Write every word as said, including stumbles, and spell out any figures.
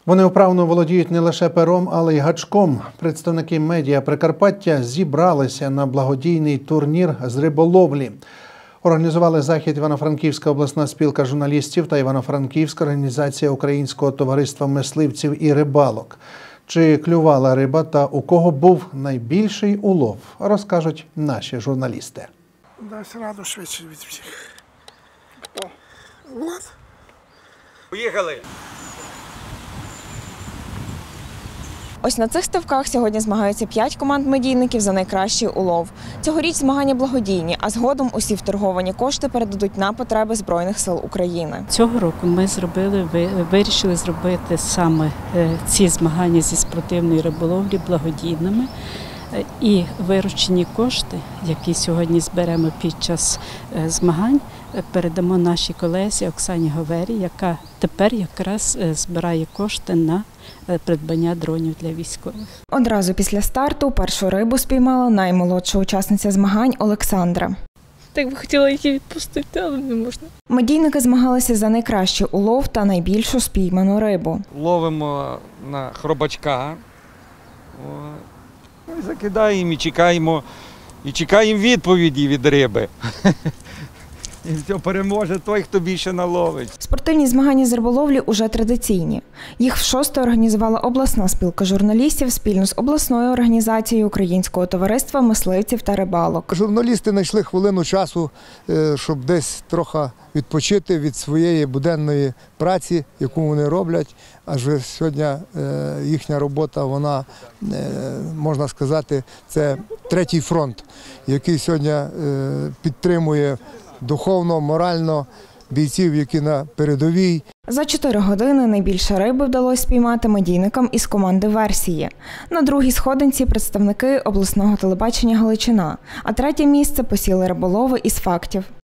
Вони вправно володіють не лише пером, але й гачком. Представники медіа Прикарпаття зібралися на благодійний турнір з риболовлі. Організували захід Івано-Франківська обласна спілка журналістів та Івано-Франківська організація Українського товариства мисливців і рибалок. Чи клювала риба та у кого був найбільший улов, розкажуть наші журналісти. Дасть раду швидше від всіх. О, от. Поїхали! Ось на цих ставках сьогодні змагаються п'ять команд медійників за найкращий улов. Цьогоріч змагання благодійні, а згодом усі вторговані кошти передадуть на потреби Збройних сил України. Цього року ми зробили, вирішили зробити саме ці змагання зі спортивної риболовлі благодійними. І виручені кошти, які сьогодні зберемо під час змагань, передамо нашій колезі Оксані Говері, яка тепер якраз збирає кошти на придбання дронів для військових. Одразу після старту першу рибу спіймала наймолодша учасниця змагань Олександра. Так би хотіла її відпустити, але не можна. Медійники змагалися за найкращий улов та найбільшу спійману рибу. Ловимо на хробачка, і закидаємо і чекаємо, і чекаємо відповіді від риби. І все, переможе той, хто більше наловить. Спортивні змагання з риболовлі уже традиційні. Їх вшосте організувала обласна спілка журналістів спільно з обласною організацією Українського товариства мисливців та рибалок. Журналісти знайшли хвилину часу, щоб десь трохи відпочити від своєї буденної праці, яку вони роблять. Адже сьогодні їхня робота, вона, можна сказати, це третій фронт, який сьогодні підтримує духовно, морально бійців, які на передовій. За чотири години найбільше риби вдалося спіймати медійникам із команди «Версії». На другій сходинці представники обласного телебачення «Галичина», а третє місце посіли риболови із «Фактів».